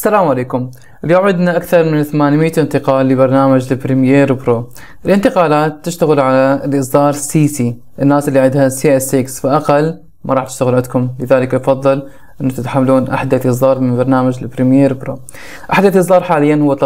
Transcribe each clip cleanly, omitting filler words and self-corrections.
السلام عليكم. اليوم عندنا أكثر من 800 انتقال لبرنامج البريمير برو. الانتقالات تشتغل على الإصدار CC. الناس اللي عندها CS6 فأقل ما راح تشتغل عندكم، لذلك يفضل أن تتحملون أحدث إصدار من برنامج البريمير برو. أحدث إصدار حاليا هو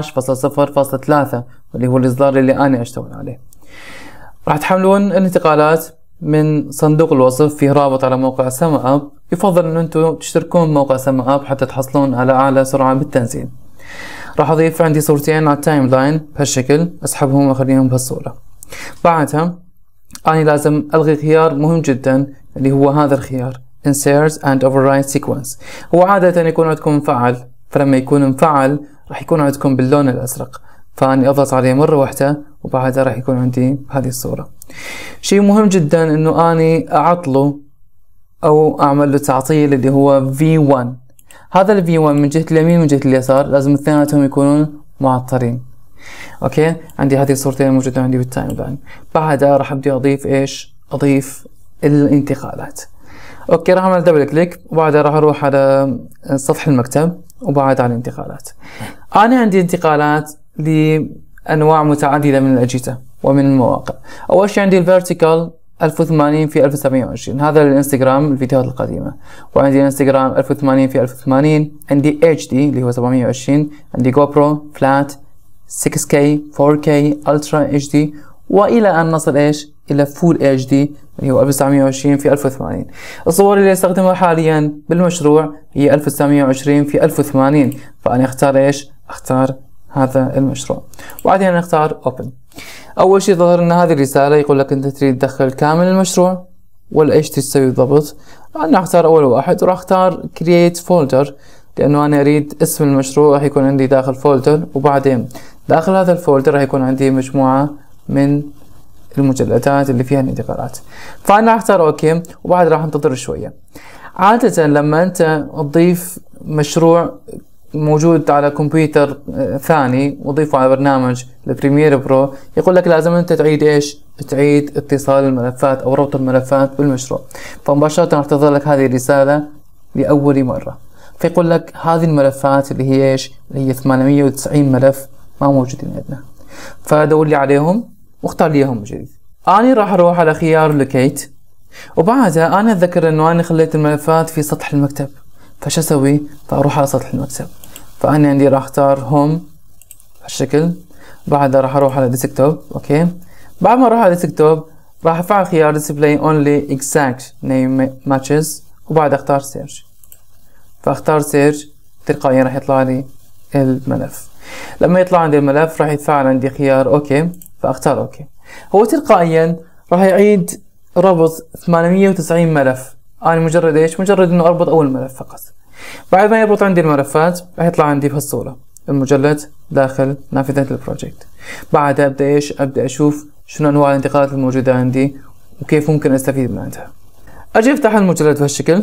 13.0.3 واللي هو الإصدار اللي أنا أشتغل عليه. راح تحملون الانتقالات من صندوق الوصف، فيه رابط على موقع سما أب. يفضل أن أنتم تشتركون بموقع سما أب حتى تحصلون على أعلى سرعة بالتنزيل. راح أضيف عندي صورتين على التايم لاين بهالشكل، أسحبهم وأخليهم بهالصورة. بعدها أنا لازم ألغي خيار مهم جدا اللي هو هذا الخيار Insert and Override Sequence. هو عادة يكون عندكم مفعل، فلما يكون مفعل راح يكون عندكم باللون الأزرق، فأني أضغط عليه مرة واحدة وبعدها راح يكون عندي بهذه الصورة. شيء مهم جدا إنه أني أعطله أو أعمل له تعطيل اللي هو V1. هذا ال V1 من جهة اليمين ومن جهة اليسار لازم اثنيناتهم يكونون معطرين. أوكي، عندي هذه الصورتين موجودة عندي بالتايم لاين. بعدها راح أبدي أضيف إيش؟ أضيف الانتقالات. أوكي، راح أعمل دبل كليك وبعدها راح أروح على سطح المكتب وبعد على الانتقالات. أنا عندي انتقالات لأنواع متعددة من الأجهزة ومن المواقع. أول شيء عندي الفيرتيكال 1080 في 1920، هذا الانستغرام الفيديوهات القديمة. وعندي الانستغرام 1080 في 1080. عندي HD اللي هو 720. عندي جو برو فلات 6K 4K Ultra HD، وإلى أن نصل إيش؟ إلى فول HD اللي هو 1920 في 1080. الصور اللي استخدمها حاليا بالمشروع هي 1920 في 1080، فأنا أختار إيش؟ أختار هذا المشروع. وبعدين نختار Open. أول شيء ظهر لنا هذه الرسالة يقول لك أنت تريد تدخل كامل المشروع ولا إيش تسوي بالضبط. أنا أختار أول واحد وراح أختار Create Folder، لأنه أنا أريد اسم المشروع راح يكون عندي داخل فولدر، وبعدين داخل هذا الفولدر راح يكون عندي مجموعة من المجلدات اللي فيها الانتقالات. فأنا راح أختار أوكي وبعد راح أنتظر شوية. عادة لما أنت تضيف مشروع موجود على كمبيوتر ثاني وضيفه على برنامج البريمير برو يقول لك لازم انت تعيد ايش؟ تعيد اتصال الملفات او ربط الملفات بالمشروع. فمباشرة راح تظهر لك هذه الرسالة لأول مرة، فيقول لك هذه الملفات اللي هي ايش؟ اللي هي 890 ملف ما موجودين عندنا، فدور لي عليهم واختار لي اياهم جديد. انا راح اروح على خيار لوكيت، وبعدها انا اتذكر انه انا خليت الملفات في سطح المكتب، فش اسوي؟ فاروح على سطح المكتب. فأنا عندي راح اختار هوم هالشكل، بعدها راح اروح على ديسكتوب. اوكي، بعد ما اروح على ديسكتوب راح افعل خيار display only exact name matches وبعد اختار سيرش. فاختار سيرش تلقائيا راح يطلع لي الملف. لما يطلع عندي الملف راح يتفعل عندي خيار اوكي، فاختار اوكي. هو تلقائيا راح يعيد ربط 890 ملف. انا مجرد ايش؟ مجرد انه اربط اول ملف فقط. بعد ما يربط عندي الملفات راح يطلع عندي بهالصورة المجلد داخل نافذة البروجكت. بعدها ابدا ايش؟ ابدا اشوف شنو انواع الانتقالات الموجودة عندي وكيف ممكن استفيد من عندها. اجي افتح المجلد بهالشكل.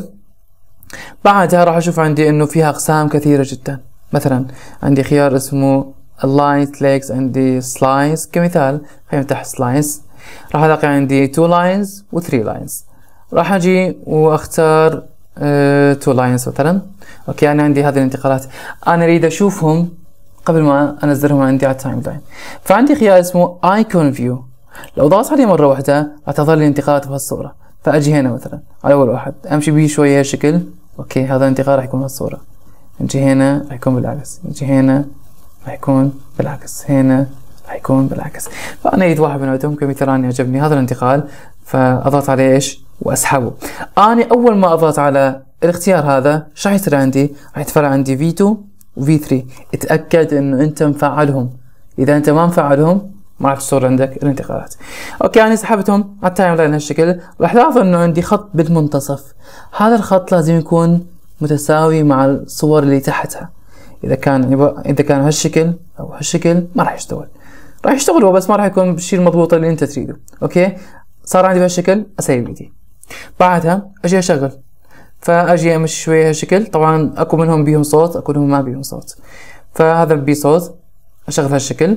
بعدها راح اشوف عندي انه فيها اقسام كثيرة جدا. مثلا عندي خيار اسمه Align Legs، عندي Slice كمثال. خلينا نفتح Slice. راح الاقي عندي 2 lines و 3 lines. راح اجي واختار 2 lines مثلا. اوكي، انا عندي هذه الانتقالات انا اريد اشوفهم قبل ما انزلهم عندي على التايم لاين. فعندي خيار اسمه Icon View. لو ضغطت عليه مرة واحدة راح تظهر لي انتقالات بهالصورة. فاجي هنا مثلا على اول واحد امشي به شوية هالشكل. اوكي، هذا الانتقال راح يكون بهالصورة. نجي هنا راح يكون بالعكس، نجي هنا راح يكون بالعكس، هنا راح يكون بالعكس. فانا اريد واحد منهم كمثال اني عجبني هذا الانتقال، فاضغط عليه ايش؟ واسحبه. انا اول ما اضغط على الاختيار هذا ايش راح يصير عندي؟ راح يتفرع عندي V2 و V3. اتاكد انه انت مفعلهم، اذا انت ما مفعلهم ما راح تصير عندك الانتقالات. اوكي، انا سحبتهم على التايم لاين هالشكل. راح تلاحظ انه عندي خط بالمنتصف. هذا الخط لازم يكون متساوي مع الصور اللي تحتها. اذا كان هالشكل او هالشكل ما راح يشتغل. راح يشتغل هو بس ما راح يكون بالشيء المضبوط اللي انت تريده. اوكي، صار عندي بهالشكل اسيب ايدي. بعدها اجي اشغل، فاجي امشي شويه هالشكل. طبعا اكو منهم بيهم صوت، اكو منهم ما بيهم صوت. فهذا بيه صوت، اشغل هالشكل.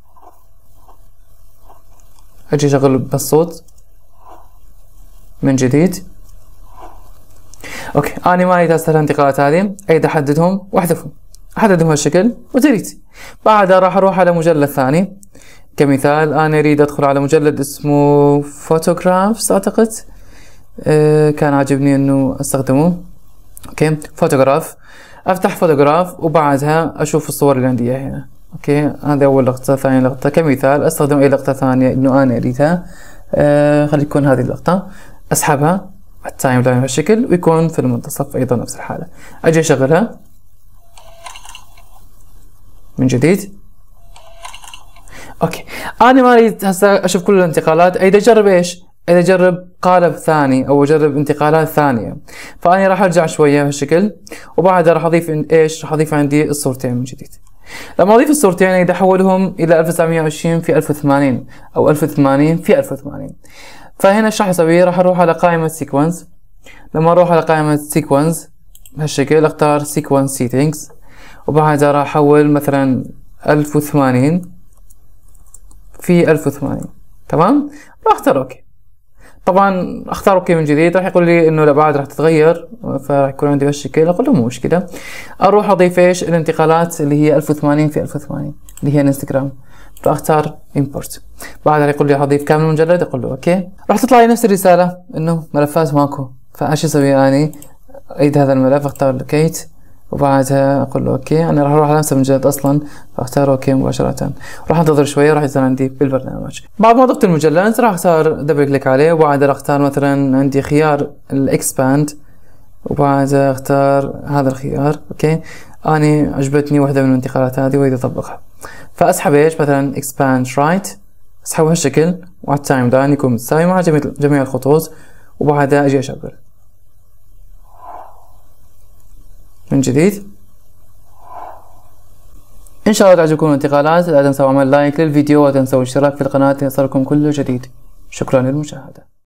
اجي اشغل بالصوت من جديد. اوكي، انا ما اريد هسه الانتقالات هذه، اريد احددهم واحذفهم. احددهم هالشكل وديليت. بعدها راح اروح على مجلد ثاني. كمثال انا اريد ادخل على مجلد اسمه فوتوغرافز اعتقد، كان عاجبني انه استخدمه. اوكي فوتوغراف، افتح فوتوغراف وبعدها اشوف الصور اللي عندي اياها هنا. اوكي هذه اول لقطة. ثاني لقطة كمثال استخدم اي لقطة ثانية انه انا اريدها، خلي تكون هذه اللقطة، اسحبها على التايم لاين بهالشكل ويكون في المنتصف ايضا نفس الحالة. اجي اشغلها من جديد. اوكي انا ما اريد هسه اشوف كل الانتقالات، اريد اجرب ايش؟ اريد اجرب قالب ثاني او اجرب انتقالات ثانية. فاني راح ارجع شوية بهالشكل وبعدها راح اضيف ايش؟ راح اضيف عندي الصورتين من جديد. لما اضيف الصورتين اريد احولهم الى 1920 في 1080 او 1080 في 1080. فهنا ايش راح اسوي؟ راح اروح على قائمة سيكونس. لما اروح على قائمة سيكونس بهالشكل اختار سيكونس سيتنجز وبعدها راح احول مثلا 1080 في 1080. تمام؟ راح اختار اوكي. طبعا اختار اوكي من جديد، راح يقول لي انه بعد راح تتغير، فراح يكون عندي بهالشكل. اقول له مو مشكله. اروح اضيف ايش؟ الانتقالات اللي هي 1080 في 1080 اللي هي الانستغرام. فاختار امبورت. بعدها يقول لي اضيف كامل المجلد، اقول له اوكي. راح تطلع لي نفس الرساله انه ملفات ماكو. فايش اسوي اني؟ اعيد هذا الملف، اختار لوكيت وبعدها اقول له اوكي. انا راح اروح على نفس المجلد اصلا فاختار اوكي مباشره. راح انتظر شويه راح يصير عندي بالبرنامج. بعد ما ضفت المجلد راح اختار دبل كليك عليه وبعدها راح اختار مثلا عندي خيار الاكسباند وبعدها اختار هذا الخيار. اوكي اني عجبتني وحده من الانتقالات هذه واريد اطبقها، فاسحب ايش؟ مثلا اكسباند رايت، اسحبه هالشكل وعلى التايم لاين يكون متساوي مع جميع الخطوط وبعدها اجي اشغل من جديد. ان شاء الله تعجبكم الانتقالات. لا تنسوا عمل لايك للفيديو ولا تنسوا الاشتراك في القناة ليصلكم كل جديد. شكرا للمشاهدة.